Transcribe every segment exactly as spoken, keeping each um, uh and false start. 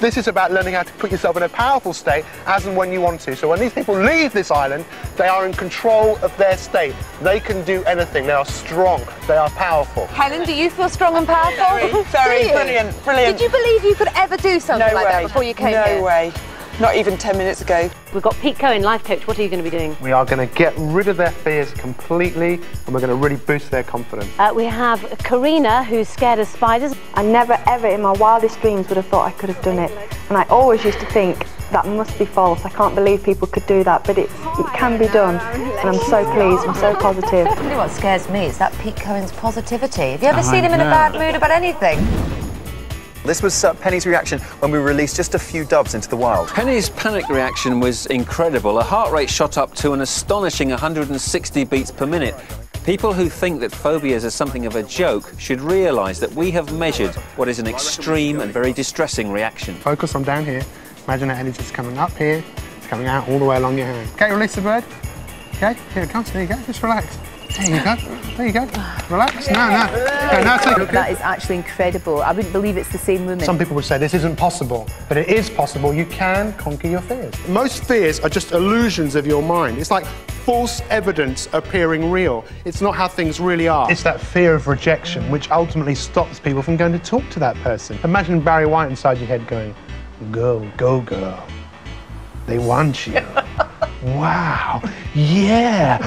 This is about learning how to put yourself in a powerful state as and when you want to. So when these people leave this island, they are in control of their state. They can do anything. They are strong. They are powerful. Helen, do you feel strong and powerful? Very, very brilliant, brilliant. Did you believe you could ever do something no like way. that before you came no here? No way. Not even ten minutes ago. We've got Pete Cohen, life coach. What are you going to be doing? We are going to get rid of their fears completely, and we're going to really boost their confidence. Uh, we have Karina, who's scared of spiders. I never ever in my wildest dreams would have thought I could have done it. And I always used to think, that must be false. I can't believe people could do that, but it's, it can be done. And I'm so pleased, I'm so positive. Really what scares me is that Pete Cohen's positivity. Have you ever oh, seen him in a bad mood about anything? This was uh, Penny's reaction when we released just a few doves into the wild. Penny's panic reaction was incredible. Her heart rate shot up to an astonishing one hundred sixty beats per minute. People who think that phobias are something of a joke should realise that we have measured what is an extreme and very distressing reaction. Focus on down here. Imagine that energy's coming up here. It's coming out all the way along your hand. Okay, release the bird. Okay, here it comes. There you go. Just relax. There you go. There you go. Relax. No, no. Okay, now take it. That is actually incredible. I wouldn't believe it's the same woman. Some people would say this isn't possible, but it is possible. You can conquer your fears. Most fears are just illusions of your mind. It's like false evidence appearing real. It's not how things really are. It's that fear of rejection which ultimately stops people from going to talk to that person. Imagine Barry White inside your head going, go, go, girl. They want you. Wow. Yeah.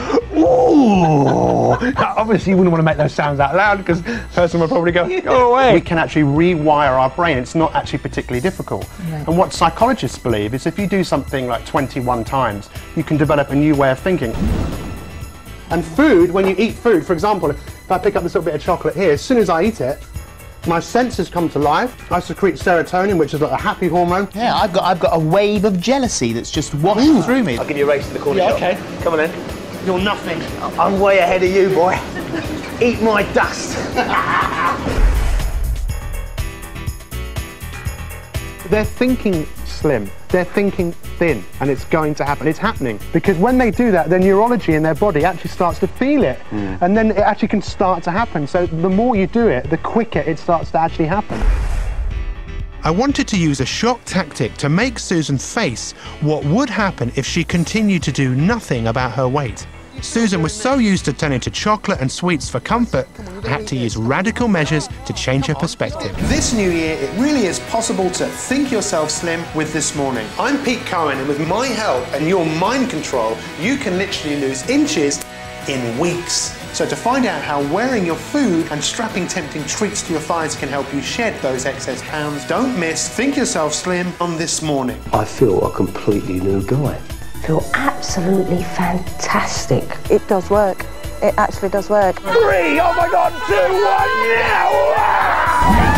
Ooh. Now, obviously, you wouldn't want to make those sounds out loud because the person would probably go, go away. We can actually rewire our brain. It's not actually particularly difficult. Right. And what psychologists believe is if you do something like twenty-one times, you can develop a new way of thinking. And food, when you eat food, for example, if I pick up this little bit of chocolate here, as soon as I eat it, my senses come to life. I secrete serotonin, which is like a happy hormone. Yeah, I've got I've got a wave of jealousy that's just washed Ooh. through me. I'll give you a race to the corner yeah, shop. Okay. Come on in. You're nothing. I'm way ahead of you, boy. Eat my dust. They're thinking slim. They're thinking thin, and it's going to happen. It's happening because when they do that, their neurology in their body actually starts to feel it, mm. and then it actually can start to happen. So the more you do it, the quicker it starts to actually happen. I wanted to use a shock tactic to make Susan face what would happen if she continued to do nothing about her weight. Susan was so used to turning to chocolate and sweets for comfort, I had to use radical measures to change her perspective. This new year, it really is possible to think yourself slim with This Morning. I'm Pete Cohen, and with my help and your mind control, you can literally lose inches in weeks. So to find out how wearing your food and strapping tempting treats to your thighs can help you shed those excess pounds, don't miss Think Yourself Slim on This Morning. I feel a completely new guy. Feel absolutely fantastic. It does work. It actually does work. Three, oh my God, two, one, now!